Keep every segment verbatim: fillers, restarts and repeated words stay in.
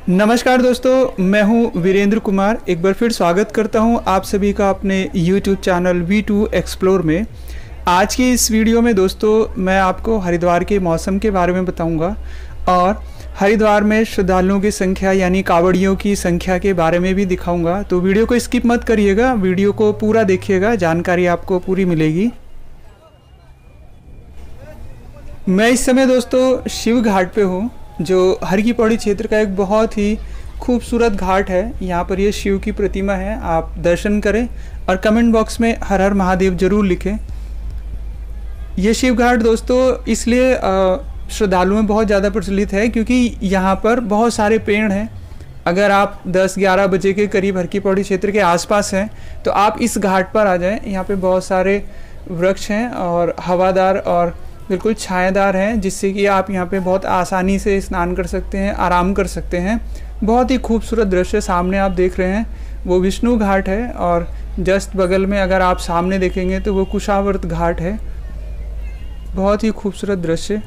नमस्कार दोस्तों, मैं हूं वीरेंद्र कुमार। एक बार फिर स्वागत करता हूं आप सभी का अपने YouTube channel we two explore में। आज की इस वीडियो में दोस्तों मैं आपको हरिद्वार के मौसम के बारे में बताऊंगा और हरिद्वार में श्रद्धालुओं की संख्या यानी कावड़ियों की संख्या के बारे में भी दिखाऊंगा। तो वीडियो को स्किप मत करिएगा, वीडियो को पूरा देखिएगा, जानकारी आपको पूरी मिलेगी। मैं इस समय दोस्तों शिव घाट पे हूँ, जो हर की पौड़ी क्षेत्र का एक बहुत ही खूबसूरत घाट है। यहाँ पर ये शिव की प्रतिमा है, आप दर्शन करें और कमेंट बॉक्स में हर हर महादेव जरूर लिखें। ये शिव घाट दोस्तों इसलिए श्रद्धालुओं में बहुत ज़्यादा प्रचलित है क्योंकि यहाँ पर बहुत सारे पेड़ हैं। अगर आप दस ग्यारह बजे के करीब हर की पौड़ी क्षेत्र के आसपास हैं तो आप इस घाट पर आ जाएं। यहाँ पे बहुत सारे वृक्ष हैं और हवादार और बिल्कुल छायादार हैं, जिससे कि आप यहाँ पे बहुत आसानी से स्नान कर सकते हैं, आराम कर सकते हैं। बहुत ही खूबसूरत दृश्य सामने आप देख रहे हैं, वो विष्णु घाट है और जस्ट बगल में अगर आप सामने देखेंगे तो वो कुशावर्त घाट है। बहुत ही खूबसूरत दृश्य।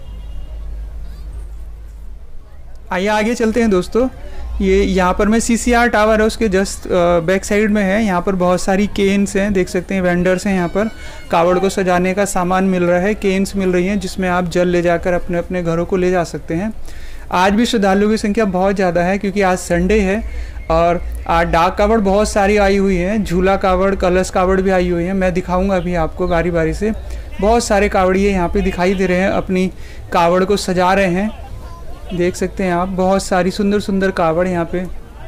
आइए आगे चलते हैं दोस्तों। ये यहाँ पर मैं सी सी आर टावर है उसके जस्ट बैक साइड में है। यहाँ पर बहुत सारी केन्स हैं, देख सकते हैं वेंडर्स हैं। यहाँ पर कावड़ को सजाने का सामान मिल रहा है, केन्स मिल रही हैं जिसमें आप जल ले जाकर अपने अपने घरों को ले जा सकते हैं। आज भी श्रद्धालुओं की संख्या बहुत ज़्यादा है क्योंकि आज संडे है और आज डाक कावड़ बहुत सारी आई हुई हैं। झूला कावड़, कलश कावड़ भी आई हुई हैं। मैं दिखाऊँगा अभी आपको बारी बारी से। बहुत सारे कावड़िए यहाँ पर दिखाई दे रहे हैं, अपनी कावड़ को सजा रहे हैं। देख सकते हैं आप बहुत सारी सुंदर सुंदर कावड़ यहाँ पे,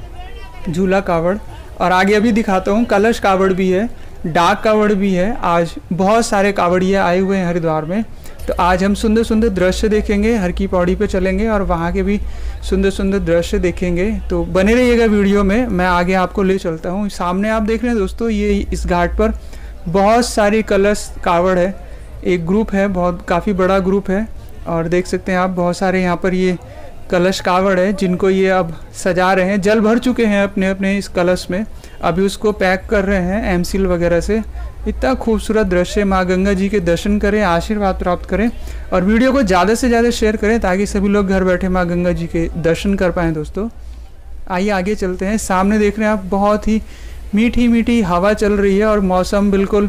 झूला कावड़। और आगे अभी दिखाता हूँ, कलश कावड़ भी है, डाक कावड़ भी है। आज बहुत सारे कावड़िए आए हुए हैं हरिद्वार में। तो आज हम सुंदर सुंदर दृश्य देखेंगे, हर की पौड़ी पे चलेंगे और वहाँ के भी सुंदर सुंदर दृश्य देखेंगे। तो बने रहिएगा वीडियो में, मैं आगे आपको ले चलता हूँ। सामने आप देख रहे हैं दोस्तों, ये इस घाट पर बहुत सारी कलश कावड़ है। एक ग्रुप है, बहुत काफ़ी बड़ा ग्रुप है और देख सकते हैं आप बहुत सारे यहाँ पर ये कलश कावड़ है जिनको ये अब सजा रहे हैं। जल भर चुके हैं अपने अपने इस कलश में, अभी उसको पैक कर रहे हैं एमसील वगैरह से। इतना खूबसूरत दृश्य। माँ गंगा जी के दर्शन करें, आशीर्वाद प्राप्त करें और वीडियो को ज़्यादा से ज़्यादा शेयर करें ताकि सभी लोग घर बैठे माँ गंगा जी के दर्शन कर पाएँ दोस्तों। आइए आगे चलते हैं। सामने देख रहे हैं आप बहुत ही मीठी मीठी हवा चल रही है और मौसम बिल्कुल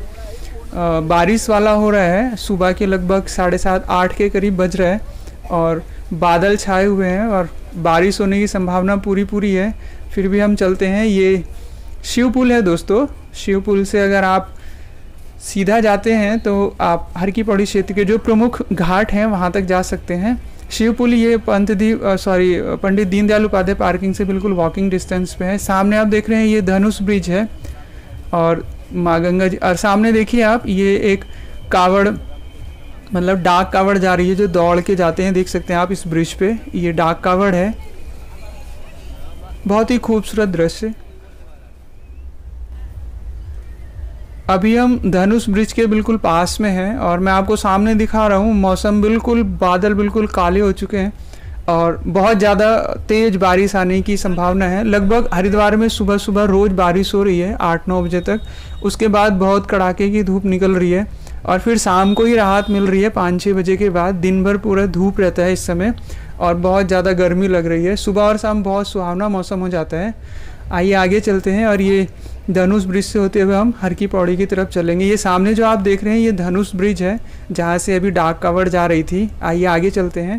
बारिश वाला हो रहा है। सुबह के लगभग साढ़े सात आठ के करीब बज रहा है और बादल छाए हुए हैं और बारिश होने की संभावना पूरी पूरी है। फिर भी हम चलते हैं। ये शिव पुल है दोस्तों। शिव पुल से अगर आप सीधा जाते हैं तो आप हर की पौड़ी क्षेत्र के जो प्रमुख घाट हैं वहाँ तक जा सकते हैं। शिव पुल ये पंत दी सॉरी पंडित दीनदयाल उपाध्याय पार्किंग से बिल्कुल वॉकिंग डिस्टेंस पे है। सामने आप देख रहे हैं ये धनुष ब्रिज है और माँ गंगा जी। और सामने देखिए आप, ये एक कावड़ मतलब डाक कावड़ जा रही है जो दौड़ के जाते हैं। देख सकते हैं आप इस ब्रिज पे, ये डाक कावड़ है। बहुत ही खूबसूरत दृश्य। अभी हम धनुष ब्रिज के बिल्कुल पास में हैं और मैं आपको सामने दिखा रहा हूँ। मौसम बिल्कुल, बादल बिल्कुल काले हो चुके हैं और बहुत ज़्यादा तेज़ बारिश आने की संभावना है। लगभग हरिद्वार में सुबह सुबह रोज़ बारिश हो रही है आठ नौ बजे तक। उसके बाद बहुत कड़ाके की धूप निकल रही है और फिर शाम को ही राहत मिल रही है पाँच छः बजे के बाद। दिन भर पूरा धूप रहता है इस समय और बहुत ज़्यादा गर्मी लग रही है। सुबह और शाम बहुत सुहावना मौसम हो जाता है। आइए आगे चलते हैं और ये धनुष ब्रिज से होते हुए हम हर की पौड़ी की तरफ चलेंगे। ये सामने जो आप देख रहे हैं ये धनुष ब्रिज है जहाँ से अभी डाक कावड़ जा रही थी। आइए आगे चलते हैं।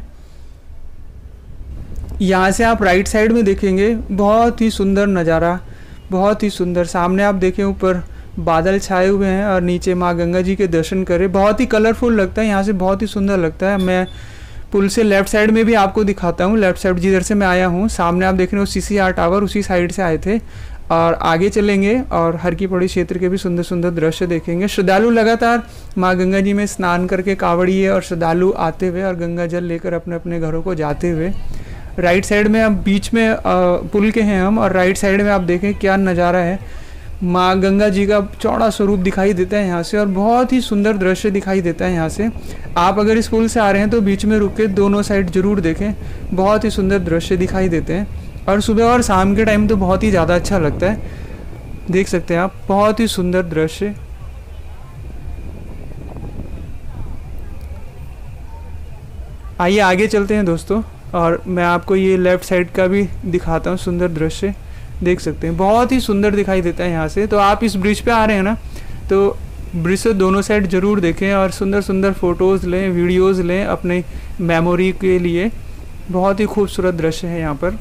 यहाँ से आप राइट साइड में देखेंगे बहुत ही सुंदर नज़ारा, बहुत ही सुंदर। सामने आप देखें ऊपर बादल छाए हुए हैं और नीचे माँ गंगा जी के दर्शन करें। बहुत ही कलरफुल लगता है यहाँ से, बहुत ही सुंदर लगता है। मैं पुल से लेफ़्ट साइड में भी आपको दिखाता हूँ। लेफ़्ट साइड जिधर से मैं आया हूँ, सामने आप देख रहे हो सी सी आर टावर, उसी साइड से आए थे। और आगे चलेंगे और हर की पौड़ी क्षेत्र के भी सुंदर सुंदर दृश्य देखेंगे। श्रद्धालु लगातार माँ गंगा जी में स्नान करके कावड़िए और श्रद्धालु आते हुए और गंगा जल लेकर अपने अपने घरों को जाते हुए। राइट साइड में अब बीच में पुल के हैं हम और राइट साइड में आप देखें क्या नज़ारा है। माँ गंगा जी का चौड़ा स्वरूप दिखाई देता है यहाँ से और बहुत ही सुंदर दृश्य दिखाई देता है यहाँ से। आप अगर इस पुल से आ रहे हैं तो बीच में रुक के दोनों साइड ज़रूर देखें, बहुत ही सुंदर दृश्य दिखाई देते हैं और सुबह और शाम के टाइम तो बहुत ही ज़्यादा अच्छा लगता है। देख सकते हैं आप, बहुत ही सुंदर दृश्य। आइए आगे चलते हैं दोस्तों। और मैं आपको ये लेफ़्ट साइड का भी दिखाता हूँ सुंदर दृश्य, देख सकते हैं बहुत ही सुंदर दिखाई देता है यहाँ से। तो आप इस ब्रिज पे आ रहे हैं ना, तो ब्रिज से दोनों साइड ज़रूर देखें और सुंदर सुंदर फ़ोटोज़ लें, वीडियोज़ लें अपने मेमोरी के लिए। बहुत ही खूबसूरत दृश्य है यहाँ पर।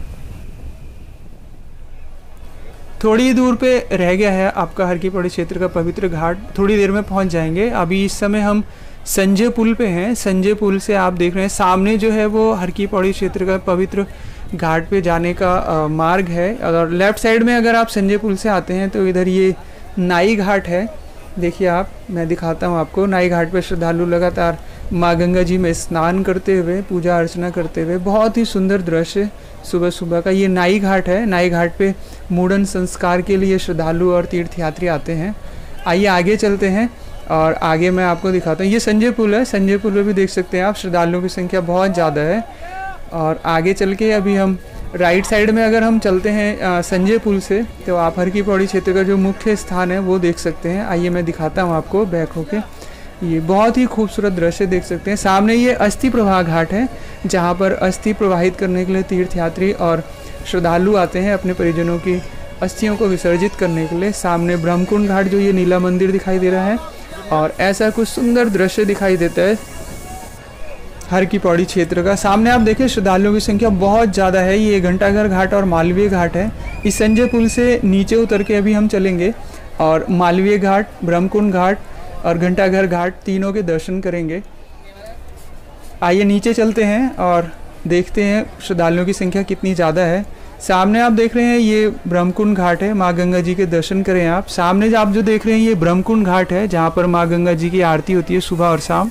थोड़ी दूर पे रह गया है आपका हर की पौड़ी क्षेत्र का पवित्र घाट, थोड़ी देर में पहुँच जाएंगे। अभी इस समय हम संजय पुल पे हैं। संजय पुल से आप देख रहे हैं सामने जो है वो हर की पौड़ी क्षेत्र का पवित्र घाट पे जाने का आ, मार्ग है। अगर लेफ़्ट साइड में अगर आप संजय पुल से आते हैं तो इधर ये नाई घाट है। देखिए आप, मैं दिखाता हूँ आपको। नाई घाट पे श्रद्धालु लगातार माँ गंगा जी में स्नान करते हुए, पूजा अर्चना करते हुए, बहुत ही सुंदर दृश्य सुबह सुबह का। ये नाई घाट है। नाई घाट पे मुंडन संस्कार के लिए श्रद्धालु और तीर्थयात्री आते हैं। आइए आगे चलते हैं और आगे मैं आपको दिखाता हूँ। ये संजय पुल है। संजय पुल पे भी देख सकते हैं आप श्रद्धालुओं की संख्या बहुत ज़्यादा है। और आगे चल के अभी हम राइट साइड में अगर हम चलते हैं संजय पुल से, तो आप हर की पौड़ी क्षेत्र का जो मुख्य स्थान है वो देख सकते हैं। आइए मैं दिखाता हूँ आपको बैक होके। ये बहुत ही खूबसूरत दृश्य देख सकते हैं। सामने ये अस्थि प्रवाह घाट है, जहाँ पर अस्थि प्रवाहित करने के लिए तीर्थयात्री और श्रद्धालु आते हैं अपने परिजनों की अस्थियों को विसर्जित करने के लिए। सामने ब्रह्मकुंड घाट, जो ये नीला मंदिर दिखाई दे रहा है, और ऐसा कुछ सुंदर दृश्य दिखाई देता है हर की पौड़ी क्षेत्र का। सामने आप देखें श्रद्धालुओं की संख्या बहुत ज़्यादा है। ये घंटाघर घाट और मालवीय घाट है। इस संजय पुल से नीचे उतर के अभी हम चलेंगे और मालवीय घाट, ब्रह्मकुंड घाट और घंटाघर घाट तीनों के दर्शन करेंगे। आइए नीचे चलते हैं और देखते हैं श्रद्धालुओं की संख्या कितनी ज़्यादा है। सामने आप देख रहे हैं ये ब्रह्मकुंड घाट है। माँ गंगा जी के दर्शन करें आप। सामने आप जो देख रहे हैं ये ब्रह्मकुंड घाट है, जहाँ पर माँ गंगा जी की आरती होती है सुबह और शाम।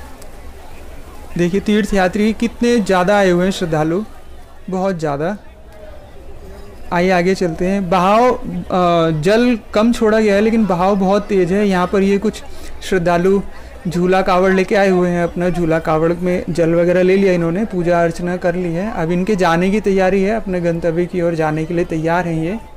देखिए तीर्थयात्री कितने ज़्यादा आए हुए हैं, श्रद्धालु बहुत ज़्यादा। आइए आगे चलते हैं। बहाव जल कम छोड़ा गया है लेकिन बहाव बहुत तेज़ है। यहाँ पर ये कुछ श्रद्धालु झूला कावड़ लेके आए हुए हैं। अपना झूला कावड़ में जल वगैरह ले लिया इन्होंने, पूजा अर्चना कर ली है। अब इनके जाने की तैयारी है, अपने गंतव्य की ओर जाने के लिए तैयार हैं ये।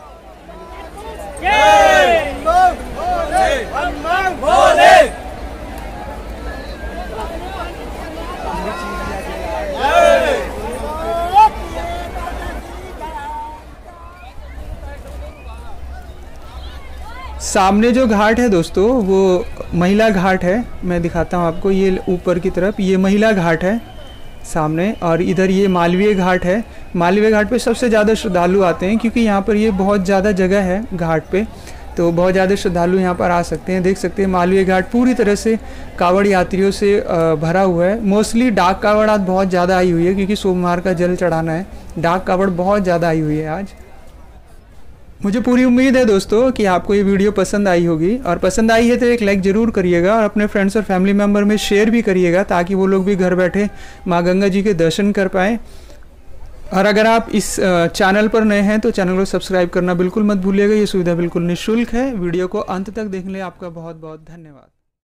सामने जो घाट है दोस्तों वो महिला घाट है। मैं दिखाता हूँ आपको। ये ऊपर की तरफ ये महिला घाट है सामने, और इधर ये मालवीय घाट है। मालवीय घाट पे सबसे ज़्यादा श्रद्धालु आते हैं क्योंकि यहाँ पर ये बहुत ज़्यादा जगह है घाट पे, तो बहुत ज़्यादा श्रद्धालु यहाँ पर आ सकते हैं। देख सकते हैं मालवीय घाट पूरी तरह से कावड़ यात्रियों से भरा हुआ है। मोस्टली डाक कावड़ आज बहुत ज़्यादा आई हुई है क्योंकि सोमवार का जल चढ़ाना है। डाक कावड़ बहुत ज़्यादा आई हुई है आज। मुझे पूरी उम्मीद है दोस्तों कि आपको ये वीडियो पसंद आई होगी, और पसंद आई है तो एक लाइक ज़रूर करिएगा और अपने फ्रेंड्स और फैमिली मेम्बर में शेयर भी करिएगा ताकि वो लोग भी घर बैठे माँ गंगा जी के दर्शन कर पाएँ। और अगर आप इस चैनल पर नए हैं तो चैनल को सब्सक्राइब करना बिल्कुल मत भूलिएगा। ये सुविधा बिल्कुल निःशुल्क है। वीडियो को अंत तक देखने के लिए आपका बहुत बहुत धन्यवाद।